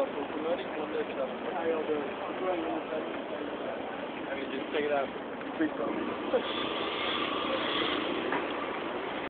stuff. We're promoting one day stuff. How y'all doing? I mean, just check it out. Free stuff.